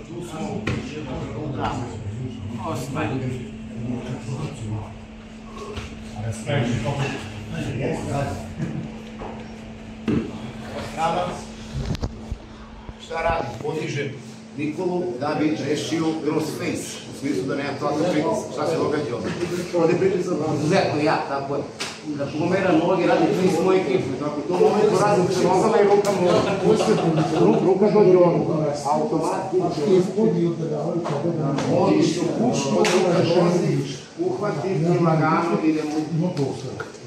Tu smo rukama. Ostaje. Ostravac. Šta radi? Podižem Nikolu da bi rešio crossface. U smislu da nema totalno pritisak. Šta se događa ovdje? Ovdje pritisak izuzetno jak, tako je. Da pomera noge, radi tri s moje ekipe. Tako u tom momentu radim se nogama i rukama. Ruka dođe ono. Automatski ispod. On što pušno ruka dolazi, uhvati i lagano idemo.